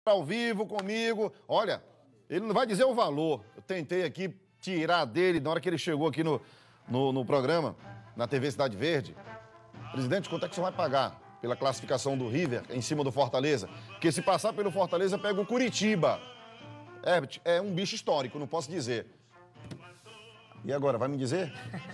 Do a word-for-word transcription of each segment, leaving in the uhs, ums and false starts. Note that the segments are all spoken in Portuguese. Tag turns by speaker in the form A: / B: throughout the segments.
A: ao vivo comigo. Olha, ele não vai dizer o valor. Eu tentei aqui tirar dele na hora que ele chegou aqui no, no, no programa, na T V Cidade Verde. Presidente, quanto é que você vai pagar pela classificação do River em cima do Fortaleza? Porque se passar pelo Fortaleza, pega o Curitiba. Herbert, é um bicho histórico, não posso dizer. E agora, vai me dizer?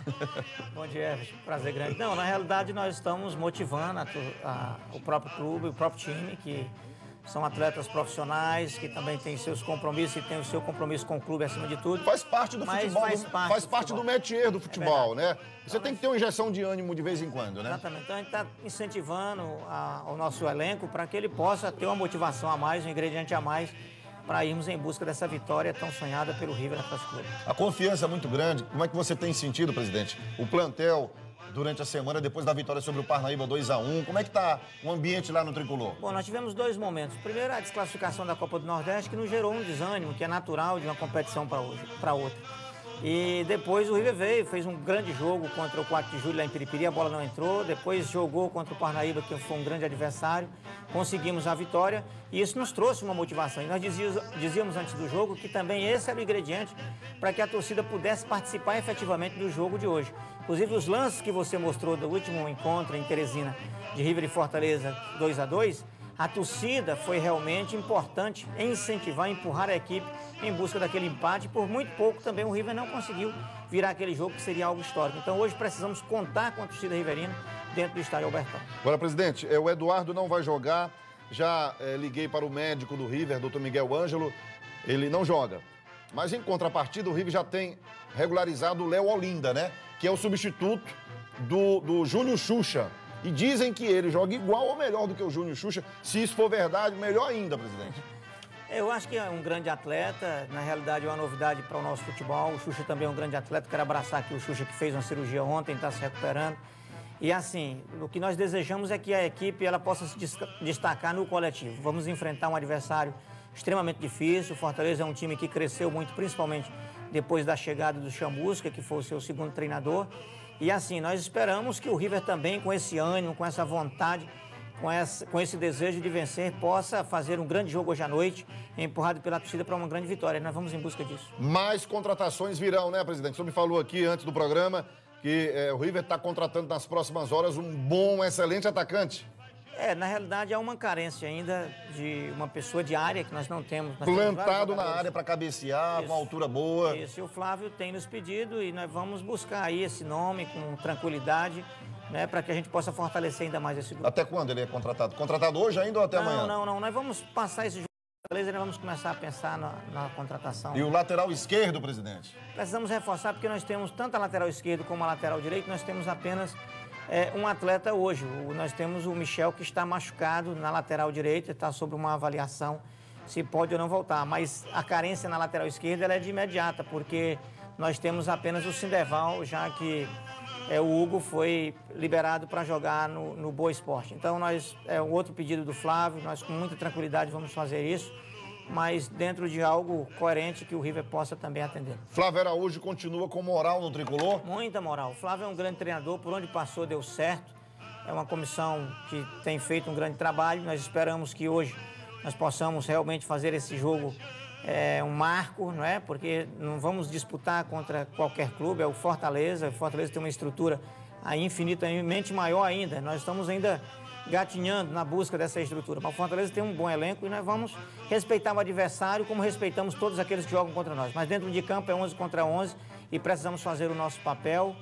B: Bom dia, Herbert. Prazer grande. Não, na realidade, nós estamos motivando a, a, o próprio clube, o próprio time, que são atletas profissionais, que também têm seus compromissos e têm o seu compromisso com o clube acima de tudo.
A: Faz parte do
B: Mas
A: futebol,
B: faz
A: do,
B: parte,
A: faz
B: do,
A: parte
B: futebol.
A: do métier do futebol,
B: é
A: né? Você
B: então,
A: tem que ter uma injeção de ânimo de vez em quando, né?
B: Exatamente. Então, a gente está incentivando a, o nosso elenco para que ele possa ter uma motivação a mais, um ingrediente a mais, para irmos em busca dessa vitória tão sonhada pelo River Atlético Clube.
A: A confiança é muito grande. Como é que você tem sentido, presidente? O plantel, durante a semana, depois da vitória sobre o Parnaíba dois a um, como é que está o ambiente lá no Tricolor?
B: Bom, nós tivemos dois momentos. Primeiro, a desclassificação da Copa do Nordeste, que nos gerou um desânimo, que é natural de uma competição para hoje, para outra. E depois o River veio, fez um grande jogo contra o quatro de julho lá em Piripiri, a bola não entrou. Depois jogou contra o Parnaíba, que foi um grande adversário. Conseguimos a vitória e isso nos trouxe uma motivação. E nós dizíamos, dizíamos antes do jogo que também esse era o ingrediente para que a torcida pudesse participar efetivamente do jogo de hoje. Inclusive os lances que você mostrou do último encontro em Teresina, de River e Fortaleza dois a dois, a torcida foi realmente importante em incentivar, empurrar a equipe em busca daquele empate. Por muito pouco também o River não conseguiu virar aquele jogo, que seria algo histórico. Então hoje precisamos contar com a torcida riverina dentro do estádio Albertão.
A: Agora, presidente, o Eduardo não vai jogar. Já é, liguei para o médico do River, doutor Miguel Ângelo. Ele não joga. Mas em contrapartida, o River já tem regularizado o Léo Olinda, né? Que é o substituto do, do Júnior Xuxa. E dizem que ele joga igual ou melhor do que o Júnior Xuxa. Se isso for verdade, melhor ainda, presidente.
B: Eu acho que é um grande atleta, na realidade é uma novidade para o nosso futebol. O Xuxa também é um grande atleta, quero abraçar aqui o Xuxa, que fez uma cirurgia ontem, está se recuperando. E assim, o que nós desejamos é que a equipe ela possa se destacar no coletivo. Vamos enfrentar um adversário extremamente difícil. O Fortaleza é um time que cresceu muito, principalmente depois da chegada do Chamusca, que foi o seu segundo treinador. E assim, nós esperamos que o River também, com esse ânimo, com essa vontade, com esse, com esse desejo de vencer, possa fazer um grande jogo hoje à noite, empurrado pela torcida para uma grande vitória. Nós vamos em busca disso.
A: Mais contratações virão, né, presidente? O senhor me falou aqui antes do programa que é, o River está contratando nas próximas horas um bom, excelente atacante.
B: É, na realidade, há uma carência ainda de uma pessoa de área que nós não temos. Nós
A: Plantado
B: temos
A: na área para cabecear,
B: Isso.
A: com altura boa.
B: Isso, e o Flávio tem nos pedido e nós vamos buscar aí esse nome com tranquilidade, né, para que a gente possa fortalecer ainda mais esse grupo.
A: Até quando ele é contratado? Contratado hoje ainda ou até
B: não,
A: amanhã?
B: Não, não, nós vamos passar esse jogo, beleza, e nós vamos começar a pensar na, na contratação.
A: E o lateral esquerdo, presidente?
B: Precisamos reforçar porque nós temos tanto a lateral esquerdo como a lateral direito, nós temos apenas é, um atleta hoje. O, nós temos o Michel, que está machucado na lateral direita, está sob uma avaliação se pode ou não voltar. Mas a carência na lateral esquerda ela é de imediata, porque nós temos apenas o Sindeval, já que é, o Hugo foi liberado para jogar no, no Boa Esporte. Então, nós, é um outro pedido do Flávio, nós com muita tranquilidade vamos fazer isso, mas dentro de algo coerente que o River possa também atender.
A: Flávio Araújo continua com moral no Tricolor?
B: Muita moral. O Flávio é um grande treinador, por onde passou deu certo. É uma comissão que tem feito um grande trabalho. Nós esperamos que hoje nós possamos realmente fazer esse jogo é, um marco, não é? Porque não vamos disputar contra qualquer clube, é o Fortaleza. O Fortaleza tem uma estrutura aí infinitamente maior ainda. Nós estamos ainda gatinhando na busca dessa estrutura. Mas o Fortaleza tem um bom elenco e nós vamos respeitar o adversário como respeitamos todos aqueles que jogam contra nós. Mas dentro de campo é onze contra onze e precisamos fazer o nosso papel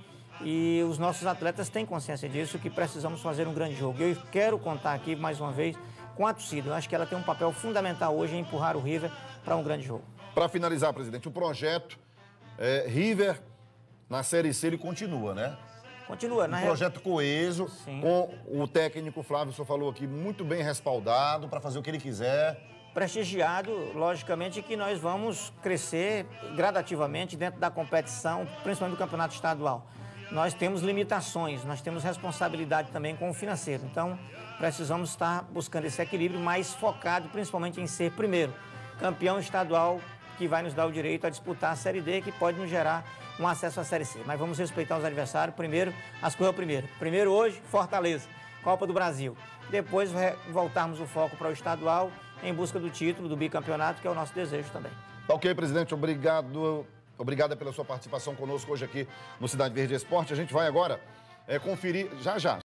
B: e os nossos atletas têm consciência disso, que precisamos fazer um grande jogo. Eu quero contar aqui mais uma vez com a torcida. Eu acho que ela tem um papel fundamental hoje em empurrar o River para um grande jogo.
A: Para finalizar, presidente, o projeto é, River na Série C ele continua, né?
B: Continua,
A: um
B: na
A: projeto real... coeso,
B: Sim.
A: com o técnico Flávio, o senhor falou aqui, muito bem respaldado para fazer o que ele quiser.
B: Prestigiado, logicamente, que nós vamos crescer gradativamente dentro da competição, principalmente do campeonato estadual. Nós temos limitações, nós temos responsabilidade também com o financeiro. Então, precisamos estar buscando esse equilíbrio, mais focado principalmente em ser, primeiro, campeão estadual, que vai nos dar o direito a disputar a Série D, que pode nos gerar um acesso à Série C. Mas vamos respeitar os adversários. Primeiro, as coisas primeiro. Primeiro hoje, Fortaleza, Copa do Brasil. Depois voltarmos o foco para o estadual em busca do título, do bicampeonato, que é o nosso desejo também.
A: Tá ok, presidente, obrigado. Obrigada pela sua participação conosco hoje aqui no Cidade Verde Esporte. A gente vai agora é, conferir já já.